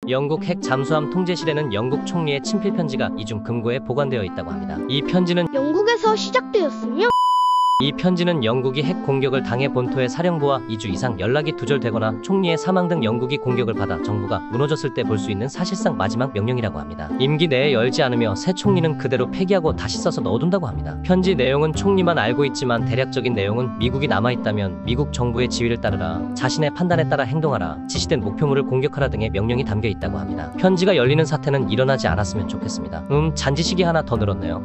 영국 핵 잠수함 통제실에는 영국 총리의 친필 편지가 이중 금고에 보관되어 있다고 합니다. 이 편지는 영국에서 시작되었으며 이 편지는 영국이 핵 공격을 당해 본토의 사령부와 2주 이상 연락이 두절되거나 총리의 사망 등 영국이 공격을 받아 정부가 무너졌을 때 볼 수 있는 사실상 마지막 명령이라고 합니다. 임기 내에 열지 않으며 새 총리는 그대로 폐기하고 다시 써서 넣어둔다고 합니다. 편지 내용은 총리만 알고 있지만 대략적인 내용은 미국이 남아있다면 미국 정부의 지휘를 따르라, 자신의 판단에 따라 행동하라, 지시된 목표물을 공격하라 등의 명령이 담겨 있다고 합니다. 편지가 열리는 사태는 일어나지 않았으면 좋겠습니다. 잔지식이 하나 더 늘었네요.